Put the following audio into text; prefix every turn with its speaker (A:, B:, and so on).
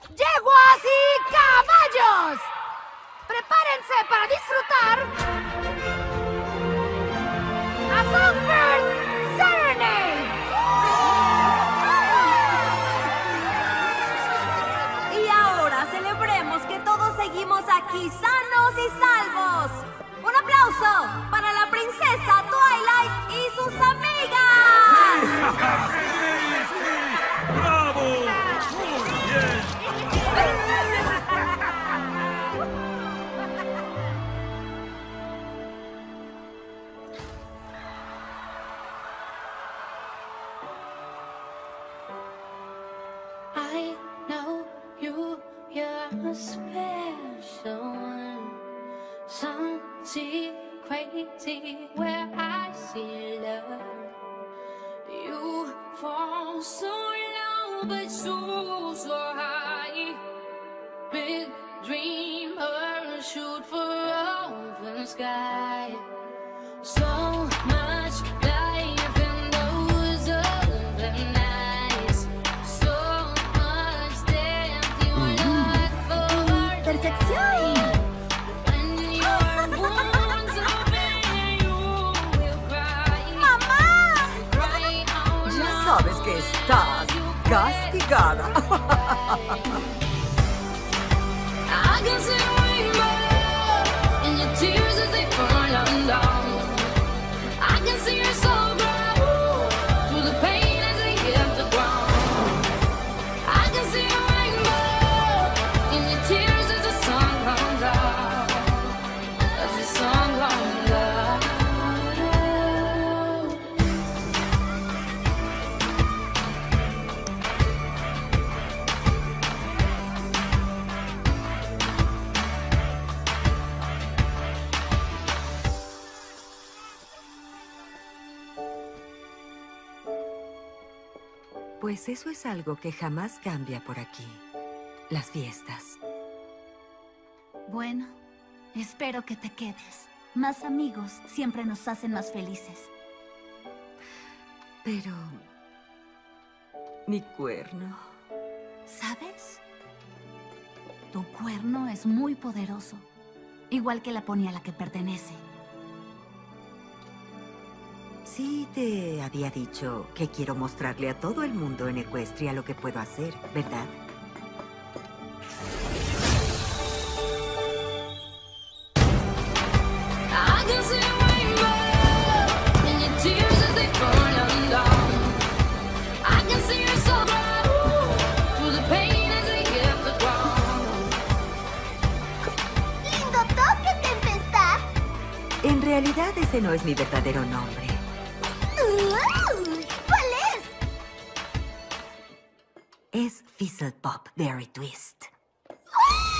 A: ¡Yeguas y caballos! ¡Prepárense para disfrutar a Songbird Serenade!
B: Y ahora celebremos que todos seguimos aquí sanos y salvos. ¡Un aplauso para la princesa Twilight y sus amigas!
C: ¡Bravo! ¡Muy bien!
D: I know you're a special one. Something crazy where I see love. You fall so low, but so high. Big dreamer, shoot for open sky. So much life in those open eyes. So much depth you look for.
B: ¡Perfección!
D: When your wounds open, you will cry.
B: ¡Mamá!
D: Cry out
E: Ya
D: loud.
E: sabes que estás castigada.
D: I can see a rainbow in your tears as they fall down. I can see your soul grow through the pain as they hit the ground. I can see a rainbow in your tears as the sun comes out. As the sun comes out.
E: Pues eso es algo que jamás cambia por aquí. Las fiestas.
F: Bueno, espero que te quedes. Más amigos siempre nos hacen más felices.
E: Pero... mi cuerno.
F: ¿Sabes? Tu cuerno es muy poderoso. Igual que la pony a la que pertenece.
E: Sí, te había dicho que quiero mostrarle a todo el mundo en Equestria lo que puedo hacer, ¿verdad?
D: I can see a rainbow in your tears as they fall down. I can see your soul grow through the pain as they hit the ground.
B: ¡Lindo toque, Tempestad!
E: En realidad ese no es mi verdadero nombre.
B: ¿Cuál es?
E: Es Fizzlepop Berry Twist.
B: ¡Oh!